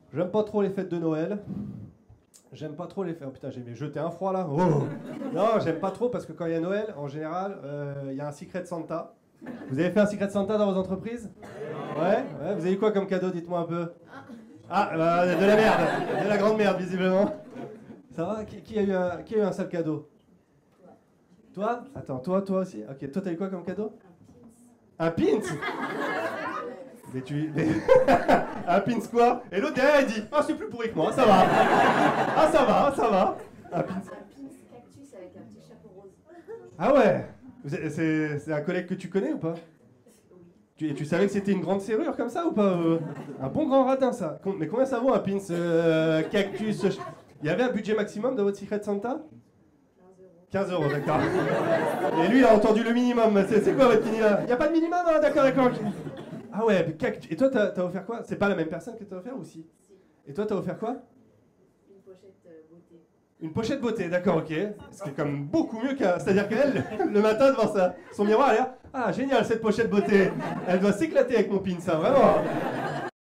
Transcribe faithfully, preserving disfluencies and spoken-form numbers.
J'aime pas trop les fêtes de Noël. J'aime pas trop les fêtes. Oh putain, j'ai jeté un froid là. Oh. Non, j'aime pas trop parce que quand il y a Noël, en général, euh, il y a un Secret Santa. Vous avez fait un Secret Santa dans vos entreprises? Ouais, ouais. Vous avez eu quoi comme cadeau? Dites-moi un peu. Ah, bah, de la merde. De la grande merde, visiblement. Ça va? Qui, qui a eu un, qui a eu un sale cadeau? Toi? Attends, toi, toi aussi? Ok, toi t'as eu quoi comme cadeau? Un pins? Mais tu... Mais... un pins quoi? Et l'autre derrière il dit « Ah, c'est plus pourri que moi, ça va. Ah, ça va, ça va. » Un pins... Un pins cactus avec un petit chapeau rose. Ah ouais? C'est c'est un collègue que tu connais ou pas? Tu, et tu savais que c'était une grande serrure comme ça ou pas? euh Un bon grand radin ça. Mais combien ça vaut un pins euh, cactus? Il y avait un budget maximum dans votre Secret Santa? quinze euros, d'accord. Et lui, il a entendu le minimum. C'est quoi votre minimum? Il n'y a pas de minimum, hein, d'accord, d'accord. Ah ouais, mais cactus. Et toi, t'as as offert quoi? C'est pas la même personne que t'as offert ou si? Et toi, t'as offert quoi? Une pochette euh, beauté. Une pochette beauté, d'accord, ok. Ce qui est comme beaucoup mieux qu'un... C'est-à-dire qu'elle, le matin, devant sa... son miroir, elle est là, ah, génial, cette pochette beauté. Elle doit s'éclater avec mon pin, ça, vraiment.